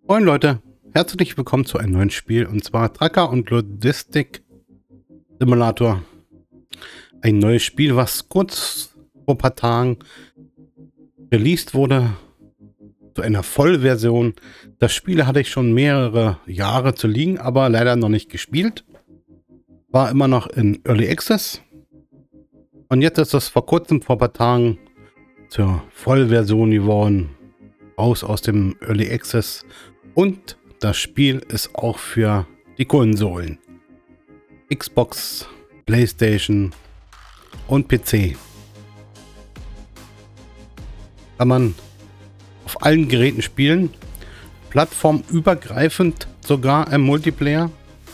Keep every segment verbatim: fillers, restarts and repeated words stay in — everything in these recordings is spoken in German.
Moin Leute, herzlich willkommen zu einem neuen Spiel, und zwar Trucker und Logistik Simulator. Ein neues Spiel, was kurz vor ein paar Tagen released wurde, zu einer Vollversion. Das Spiel hatte ich schon mehrere Jahre zu liegen, aber leider noch nicht gespielt. War immer noch in Early Access. Und jetzt ist es vor kurzem, vor ein paar Tagen, zur Vollversion geworden. Raus aus dem Early Access. Und das Spiel ist auch für die Konsolen. Xbox, PlayStation und P C. Kann man auf allen Geräten spielen. Plattformübergreifend sogar im Multiplayer.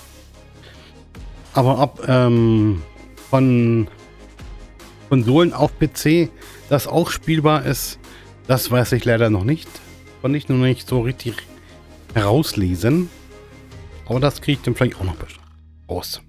Aber ob ähm, von Konsolen auf P C das auch spielbar ist, das weiß ich leider noch nicht. Konnte ich noch nicht so richtig herauslesen. Aber das kriege ich dann vielleicht auch noch raus.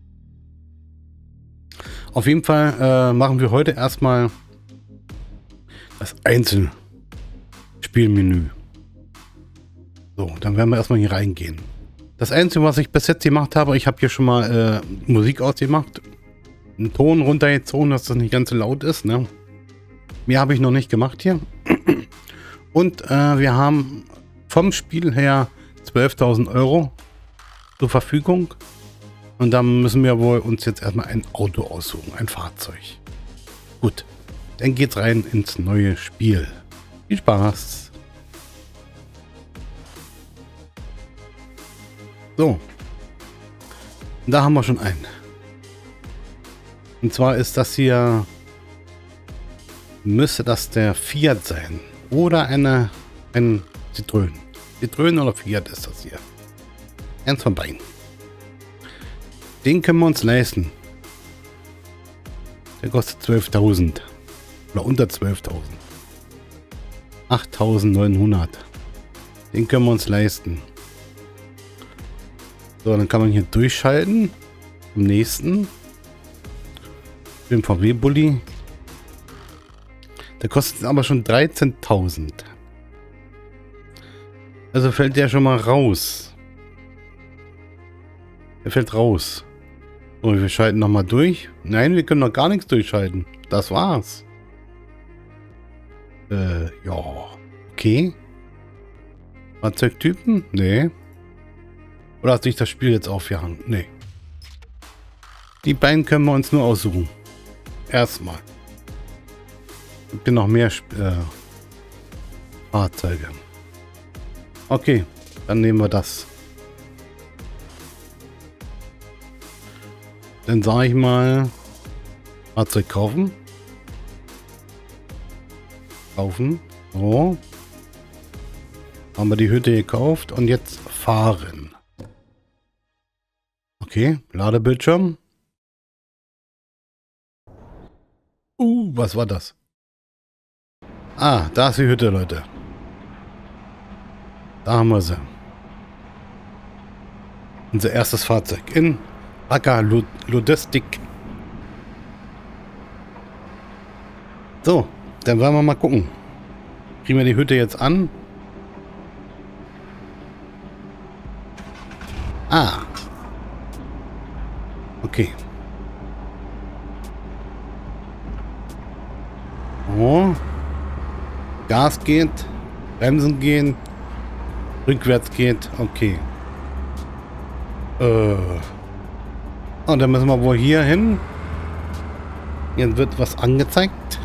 Auf jeden Fall äh, machen wir heute erstmal das Einzelspielmenü. So, dann werden wir erstmal hier reingehen. Das Einzige, was ich bis jetzt gemacht habe, ich habe hier schon mal äh, Musik ausgemacht. Einen Ton runtergezogen, dass das nicht ganz so laut ist. Ne? Mehr habe ich noch nicht gemacht hier. Und äh, wir haben vom Spiel her zwölftausend Euro zur Verfügung. Und da müssen wir wohl uns jetzt erstmal ein Auto aussuchen, ein Fahrzeug. Gut, dann geht's rein ins neue Spiel. Viel Spaß! So, da haben wir schon einen. Und zwar ist das hier, müsste das der Fiat sein. Oder eine, ein Citroën. Citroën oder Fiat ist das hier. Eins von beiden. Den können wir uns leisten. Der kostet zwölftausend. Oder unter zwölftausend. achttausendneunhundert. Den können wir uns leisten. So, dann kann man hier durchschalten. Im nächsten. Den V W-Bulli. Der kostet aber schon dreizehntausend. Also fällt der schon mal raus. Der fällt raus. So, wir schalten nochmal durch. Nein, wir können noch gar nichts durchschalten. Das war's. Äh, ja. Okay. Fahrzeugtypen? Nee. Oder hat sich das Spiel jetzt aufgehangen? Nee. Die beiden können wir uns nur aussuchen. Erstmal. Es gibt noch mehr äh, Fahrzeuge. Okay, dann nehmen wir das. Dann sage ich mal, Fahrzeug kaufen. Kaufen. So. Haben wir die Hütte gekauft und jetzt fahren. Okay, Ladebildschirm. Uh, was war das? Ah, da ist die Hütte, Leute. Da haben wir sie. Unser erstes Fahrzeug in Trucker Logistik. So, dann wollen wir mal gucken. Kriegen wir die Hütte jetzt an? Ah. Okay. Oh. Gas geht, Bremsen gehen, rückwärts geht, okay. Äh. Und dann müssen wir wohl hier hin. Jetzt wird was angezeigt.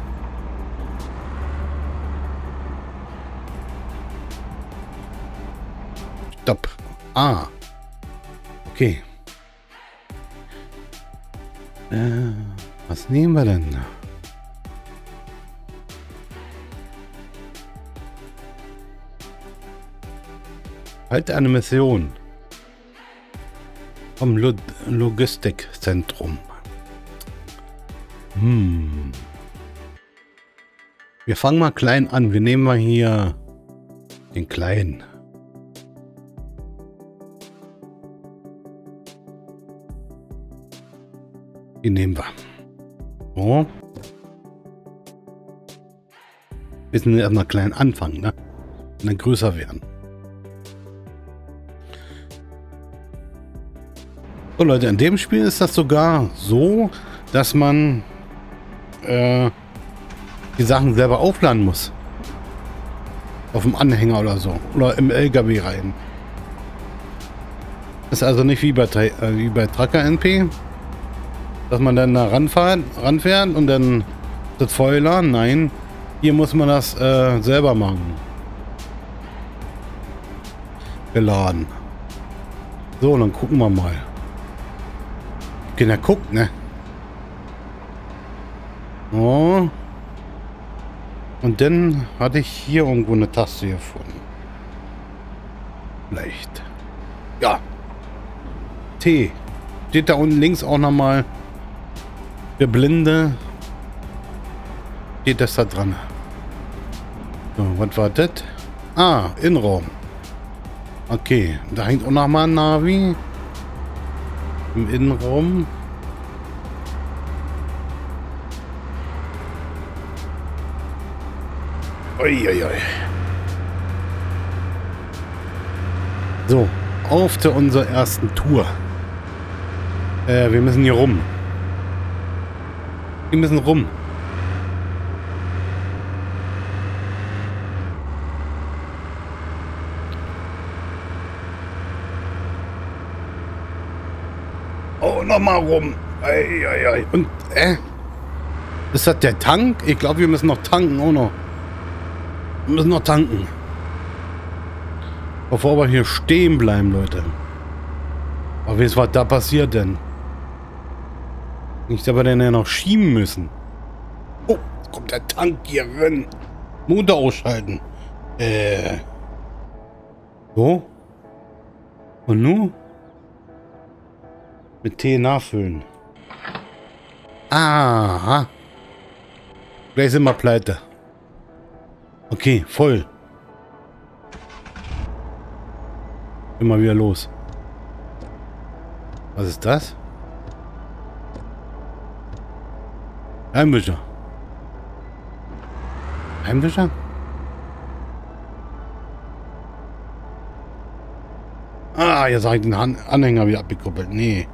Stopp. Ah. Okay. Äh, was nehmen wir denn? Heute eine Mission vom Log Logistikzentrum. Hm. Wir fangen mal klein an. Wir nehmen mal hier den kleinen. Den nehmen wir. So. Müssen wir erstmal klein anfangen, ne? Und dann größer werden. So Leute, in dem Spiel ist das sogar so, dass man äh, die Sachen selber aufladen muss. Auf dem Anhänger oder so. Oder im L K W rein. Ist also nicht wie bei, äh, wie bei Tracker N P, dass man dann da ranfährt, ranfährt und dann das voll laden. Nein, hier muss man das äh, selber machen. Geladen. So, dann gucken wir mal. Kinder guckt, ne? Oh. Und dann hatte ich hier irgendwo eine Taste gefunden. Vielleicht. Ja. T. Steht da unten links auch nochmal. Für Blinde. Steht das da dran. So, was war das? Ah, Innenraum. Okay, da hängt auch nochmal ein Navi. Im Innenraum. Uiuiui. So, auf zu unserer ersten Tour. Äh, wir müssen hier rum. Wir müssen rum. Oh, nochmal rum. Ei, ei, ei. Und, äh? Ist das der Tank? Ich glaube, wir müssen noch tanken, auch noch. Wir müssen noch tanken. Bevor wir hier stehen bleiben, Leute. Aber wie ist was da passiert denn? Nicht, aber denn ja noch schieben müssen. Oh, jetzt kommt der Tank hier rein. Motor ausschalten. Äh. So. Und nun? Mit Tee nachfüllen. Aha. Gleich sind wir pleite. Okay, voll. Immer wieder los. Was ist das? Heimwischer. Heimwischer? Ah, jetzt habe ich den Han- Anhänger wieder abgekuppelt. Nee.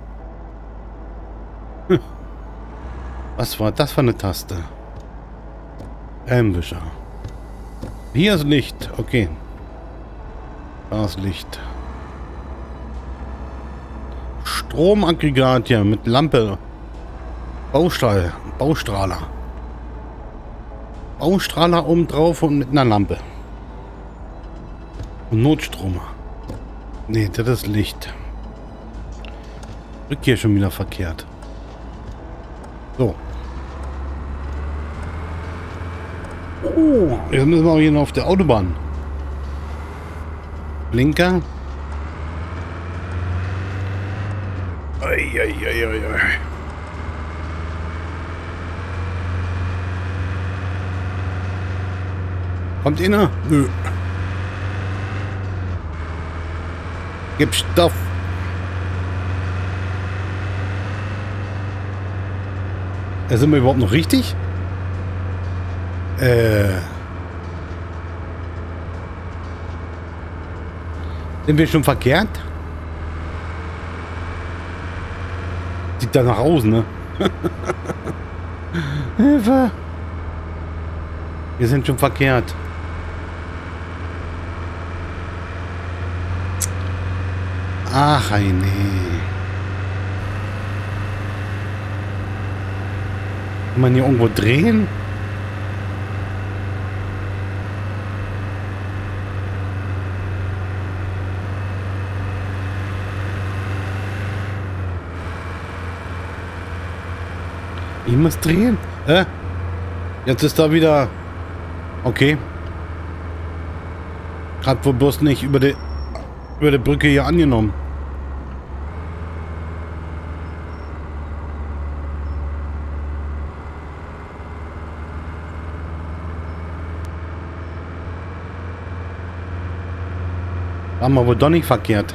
Hm. Was war das für eine Taste? Heimwischer. Hier ist Licht. Okay. Da ist Licht. Stromaggregat hier mit Lampe. Baustrahl. Baustrahler. Baustrahler oben drauf und mit einer Lampe. Und Notstromer. Nee, das ist Licht. Rück hier schon wieder verkehrt. So. Oh, jetzt müssen wir auch hier noch auf der Autobahn. Blinker. Eieieiei. Kommt einer? Nö. Gib Stoff. Sind wir überhaupt noch richtig? Äh. Sind wir schon verkehrt? Sieht danach aus, ne? Hilfe! Wir sind schon verkehrt. Ach, nee. Kann man hier irgendwo drehen? Ich muss drehen. Äh? Jetzt ist da wieder... Okay. Gerade wo bloß nicht über die, über die Brücke hier angenommen. Haben wir wohl doch nicht verkehrt.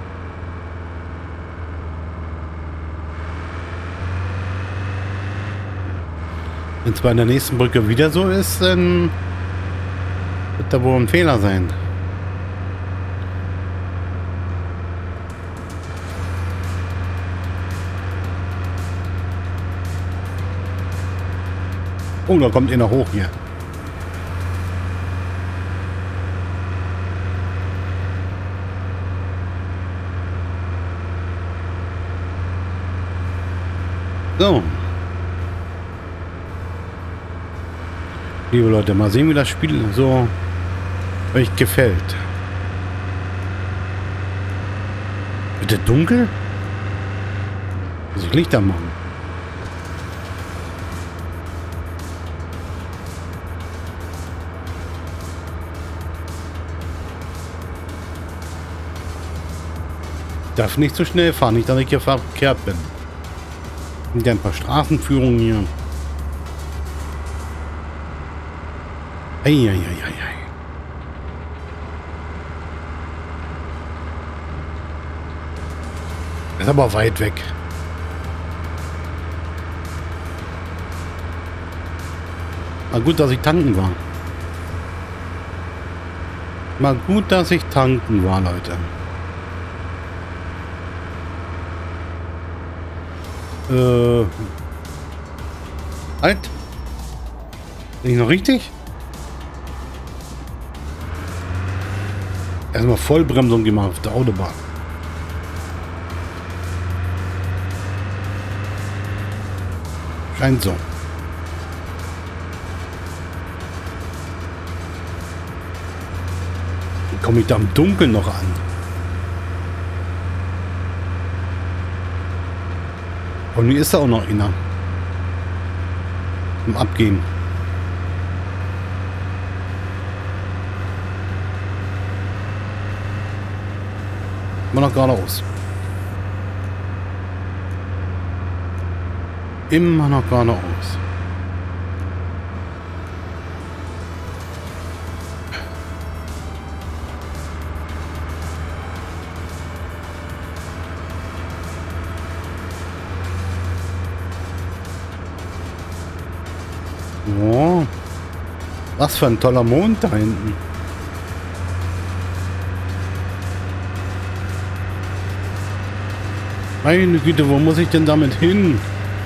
Wenn es bei der nächsten Brücke wieder so ist, dann wird da wohl ein Fehler sein. Oh, da kommt einer hoch hier. So. Liebe Leute, mal sehen, wie das Spiel so euch gefällt. Bitte dunkel? Muss ich Lichter machen? Ich darf nicht so schnell fahren, nicht, dass ich hier verkehrt bin. Sind ja ein paar Straßenführungen hier. Eieieiei. Ist aber weit weg. Mal gut, dass ich tanken war. Mal gut, dass ich tanken war, Leute. Äh. Halt. Bin ich noch richtig? Erstmal Vollbremsung gemacht auf der Autobahn. Scheint so. Wie komme ich da im Dunkeln noch an? Und wie ist da auch noch einer? Im Abgehen. Immer noch geradeaus. Immer noch geradeaus. Oh, was für ein toller Mond da hinten. Meine Güte, wo muss ich denn damit hin?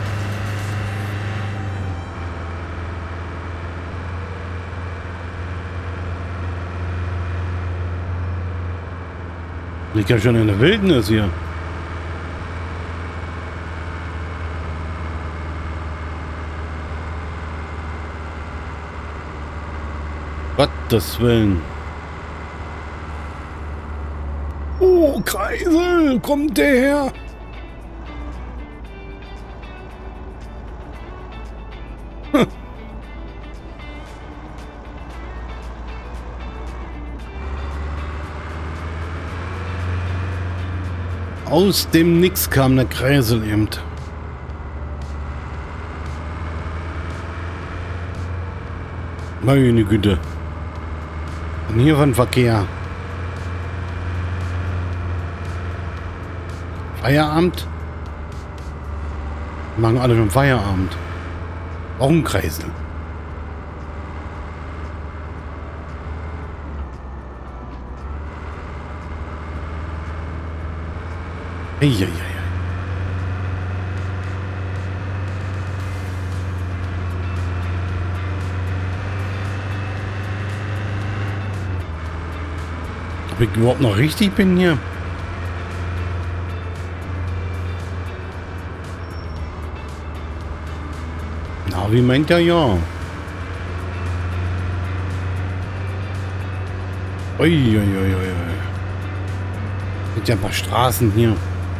Ich bin schon in der Wildnis hier. Gottes Willen. Oh, Kreisel, kommt der her? Hm. Aus dem Nix kam der Kreisel eben. Meine Güte. Und hier von Verkehr. Feierabend? Wir machen alle schon Feierabend. Warum Kreisel? Eieiei. Ob ich überhaupt noch richtig bin hier? Na, wie meint er ja? Uiuiuiui. Gibt ja ein paar Straßen hier.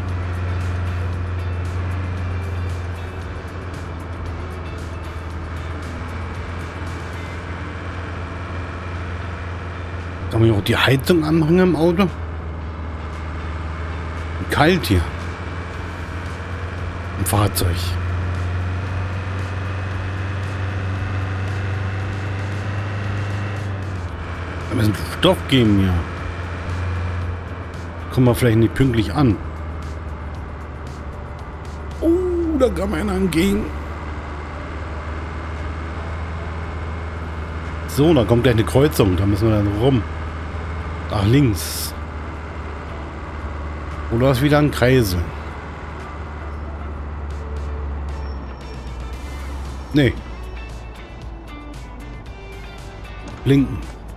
Kann man auch die Heizung anmachen im Auto? Kalt hier. Im Fahrzeug. Da müssen Stoff geben hier. Kommen wir vielleicht nicht pünktlich an. Oh, da kann man einer entgegen. So, da kommt gleich eine Kreuzung. Da müssen wir dann rum. Nach links. Oder ist wieder ein Kreisel? Nee. Blinken.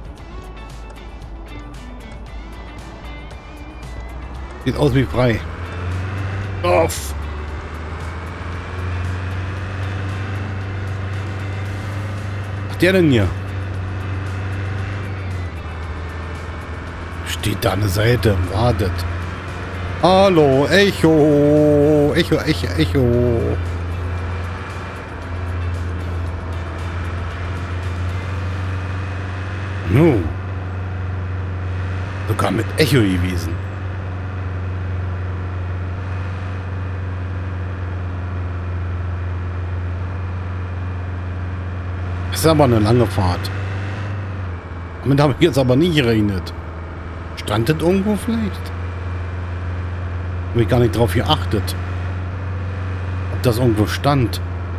Sieht aus wie frei. Auf! Was der denn hier? Steht da eine Seite und wartet. Hallo, Echo! Echo, Echo, Echo! No. Sogar mit Echo gewesen. Das ist aber eine lange Fahrt. Damit habe ich jetzt aber nie gerechnet. Stand das irgendwo vielleicht? Habe ich gar nicht drauf geachtet. Ob das irgendwo stand.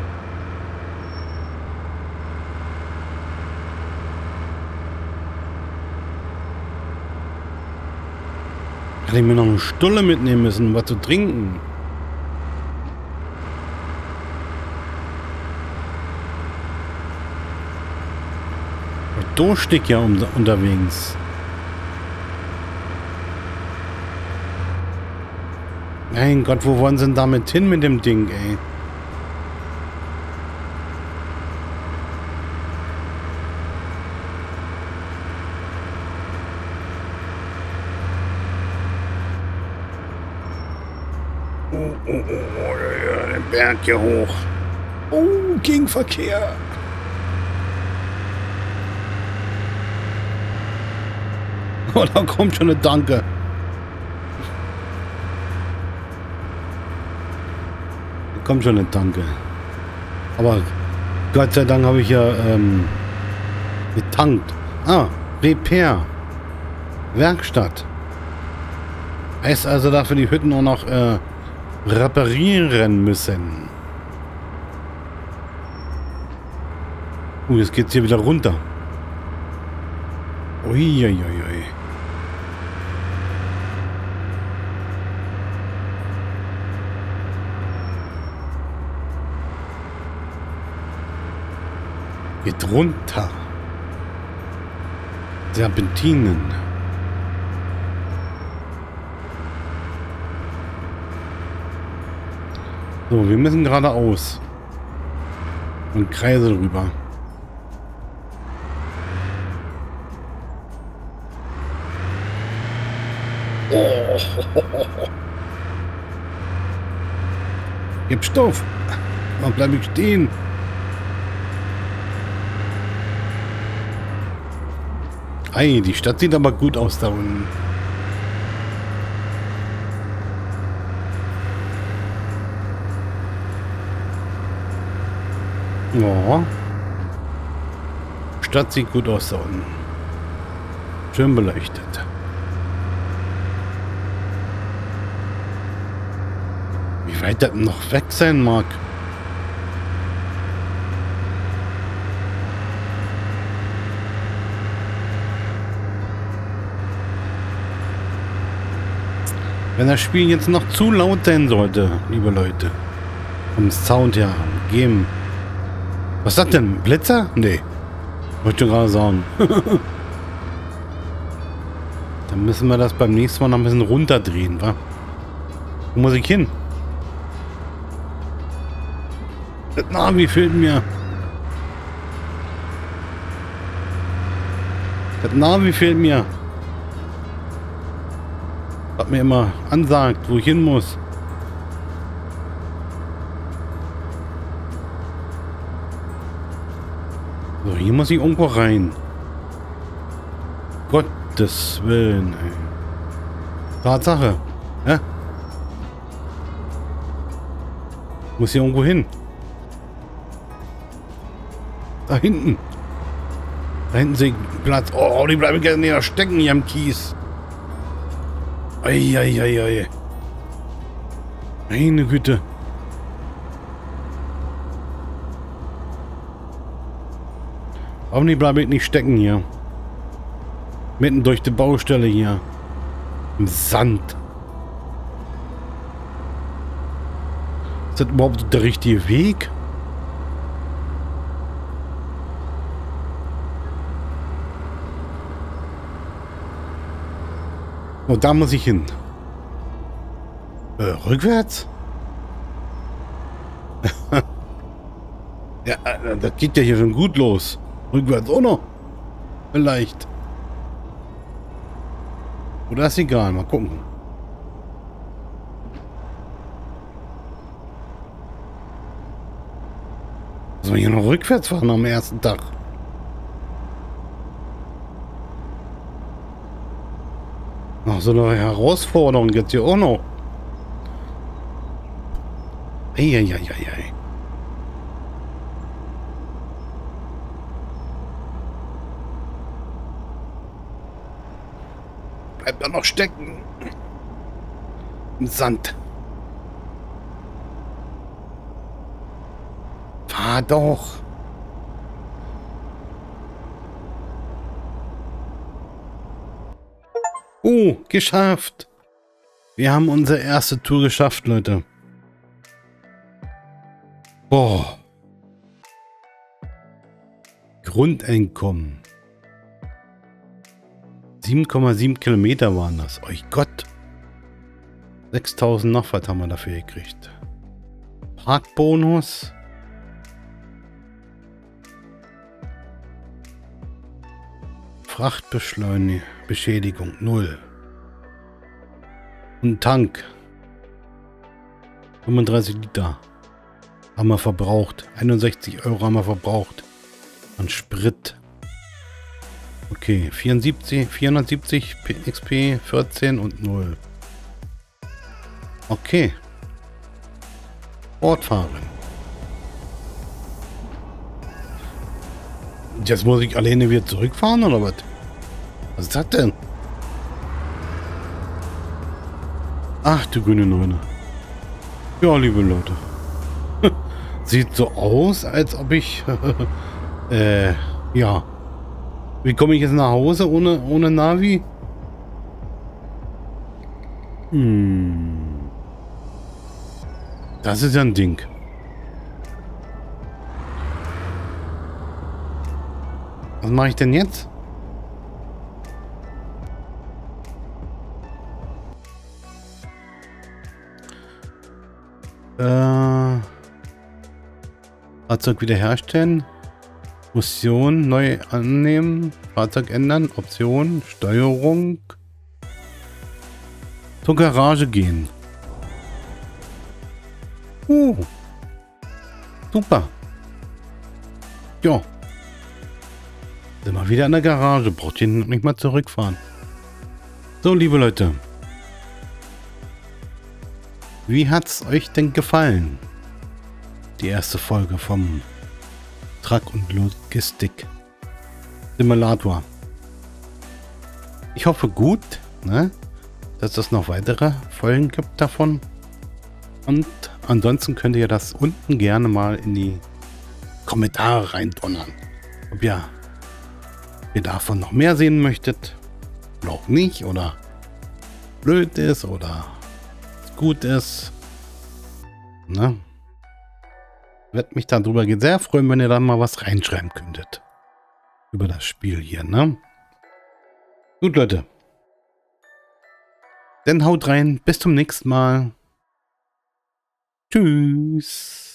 Hätte ich mir noch eine Stulle mitnehmen müssen, um was zu trinken. Durstig ja um, unterwegs. Mein Gott, wo wollen sie denn damit hin mit dem Ding, ey? Oh, oh, oh, oh, den Berg hier hoch. Oh, Gegenverkehr. Oh, da kommt schon eine Danke. Da kommt schon eine Danke. Aber Gott sei Dank habe ich ja ähm, getankt. Ah, Repair. Werkstatt. Heißt also, dass wir die Hütten auch noch äh, reparieren müssen. Uh, jetzt geht's hier wieder runter. Uiuiui. Geht runter. Serpentinen. So, wir müssen geradeaus. Und Kreise drüber. Oh. Gib Stoff. Warum bleib ich stehen? Ei, die Stadt sieht aber gut aus da unten. Ja. Stadt sieht gut aus da unten. Schön beleuchtet. Wie weit das noch weg sein mag. Wenn das Spiel jetzt noch zu laut sein sollte, liebe Leute. Vom Sound her. Geben. Was ist das denn? Blitzer? Nee. Wollte ich gerade sagen. Dann müssen wir das beim nächsten Mal noch ein bisschen runterdrehen, wa? Wo muss ich hin? Das Navi fehlt mir. Das Navi fehlt mir. Was mir immer ansagt, wo ich hin muss. So, hier muss ich irgendwo rein. Gottes Willen, ey. Tatsache. Ja? Muss hier irgendwo hin. Da hinten. Da hinten sehe ich Platz. Oh, die bleiben gerne näher stecken hier am Kies. Eieieiei. Meine Güte. Hoffentlich bleibe ich nicht stecken hier. Mitten durch die Baustelle hier. Im Sand. Ist das überhaupt der richtige Weg? Oh, da muss ich hin. Äh, rückwärts? Ja, äh, das geht ja hier schon gut los. Rückwärts auch noch. Vielleicht. Oder ist egal, mal gucken. Soll man hier noch rückwärts fahren am ersten Tag? Ach, so eine Herausforderung jetzt hier auch noch. Eieieiei. Bleibt da noch stecken. Im Sand. Fahr doch. Oh, geschafft. Wir haben unsere erste Tour geschafft, Leute. Boah. Grundeinkommen. sieben Komma sieben Kilometer waren das. Oh Gott. sechstausend noch was haben wir dafür gekriegt. Parkbonus. Frachtbeschleunigung null. Und Tank. fünfunddreißig Liter. Haben wir verbraucht. einundsechzig Euro haben wir verbraucht. An Sprit. Okay, vierundsiebzig, vierhundertsiebzig X P, vierzehn und null. Okay. Fortfahren. Jetzt muss ich alleine wieder zurückfahren, oder was? Was ist das denn? Ach, du grüne Neune. Ja, liebe Leute. Sieht so aus, als ob ich... äh, ja. Wie komme ich jetzt nach Hause ohne, ohne Navi? Hm. Das ist ja ein Ding. Was mache ich denn jetzt? Äh, Fahrzeug wiederherstellen. Mission neu annehmen. Fahrzeug ändern. Option. Steuerung. Zur Garage gehen. Uh. Super. Ja. Sind wir wieder in der Garage. Braucht ihr nicht mal zurückfahren. So, liebe Leute. Wie hat's euch denn gefallen? Die erste Folge vom Truck- und Logistik-Simulator. Ich hoffe gut, ne, dass es noch weitere Folgen gibt davon. Und ansonsten könnt ihr das unten gerne mal in die Kommentare reindonnern. Ob ihr, ihr davon noch mehr sehen möchtet. Oder auch nicht. Oder blöd ist. Oder gut ist. Ne? Würde mich darüber sehr freuen, wenn ihr dann mal was reinschreiben könntet. Über das Spiel hier, ne? Gut, Leute. Dann haut rein. Bis zum nächsten Mal. Tschüss.